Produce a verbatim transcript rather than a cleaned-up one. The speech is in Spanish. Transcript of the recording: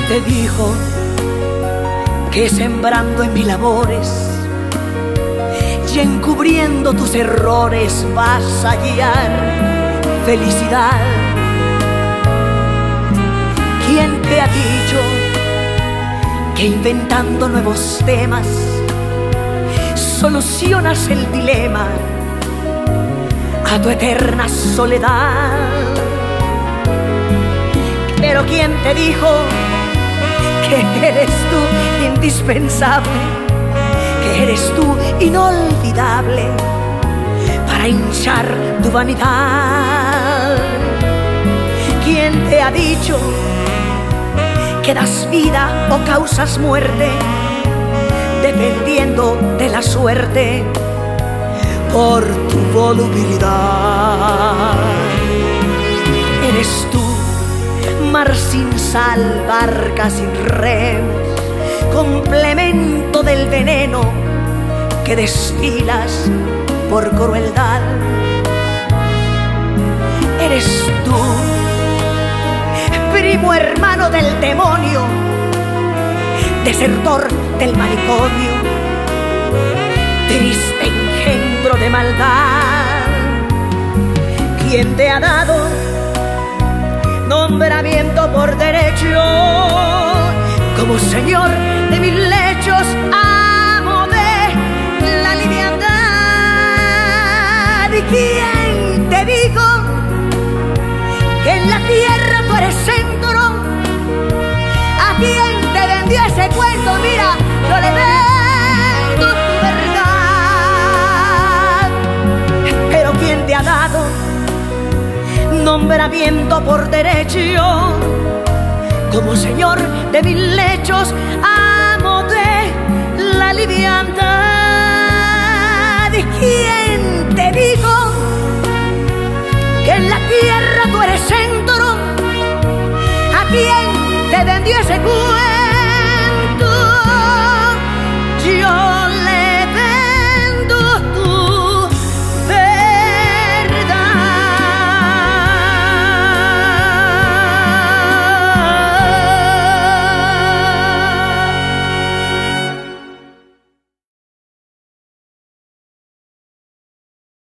te dijo que sembrando en mis labores y encubriendo tus errores vas a hallar felicidad? ¿Quién te ha dicho que inventando nuevos temas solucionas el dilema a tu eterna soledad? Pero ¿quién te dijo que eres tú indispensable, que eres tú inolvidable para hinchar tu vanidad? ¿Quién te ha dicho que das vida o causas muerte dependiendo de la suerte por tu volubilidad? Eres tú, mar sin sal, barca sin remes, complemento del veneno que destilas por crueldad. Eres tú, primo hermano del demonio, desertor del manicomio, triste engendro de maldad. ¿Quién te ha dado nombramiento por derecho como señor de mil lechos, amo de la liviandad? ¿Y quién te dijo que en la tierra tú eres centro? ¿A quién te vendió ese cuento? Mira, yo le vendo tu verdad. Pero ¿quién te ha dado nombramiento por derecho como señor de mil lechos, amo de la liviandad? ¿Y quién te dijo que en la tierra tú eres centro? ¿A quién te vendió ese cuento?